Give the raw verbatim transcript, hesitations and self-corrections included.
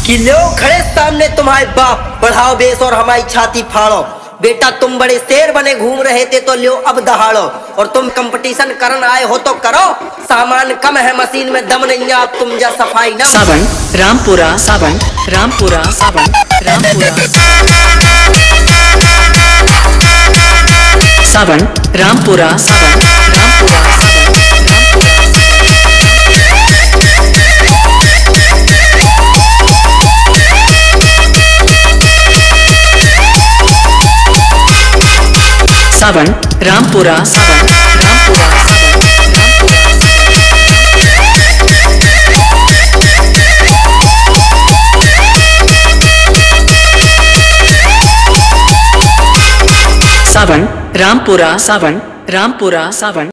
कि लो खड़े सामने तुम्हारे बाप, बढ़ाओ बेस और हमारी छाती फाड़ो। बेटा तुम बड़े शेर बने घूम रहे थे तो लो अब दहाड़ो, और तुम कंपटीशन करन आए हो तो करो, सामान कम है मशीन में दम नहीं है, अब तुम जा सफाई ना। सावन रामपुरा, सावन रामपुरा, सावन रामपुरा, सावन रामपुरा, सावन रामपुरा, सावन रामपुरा, सावन रामपुरा, सावन रामपुरा, सावन रामपुरा, सावन।